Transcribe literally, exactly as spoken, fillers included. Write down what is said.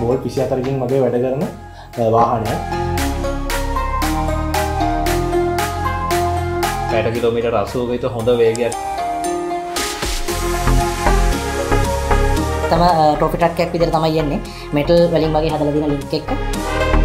Volt විසි හතරකින් වගේ වැඩ කරන වාහනයක්. පැයට කිලෝමීටර් අසූවක විතර හොඳ වේගයක්. තම ට්‍රොෆි ට්‍රක් එකක් විදිහට තමයි යන්නේ මෙටල් වලින් වගේ හදලා තියෙන ලින්ක් එක.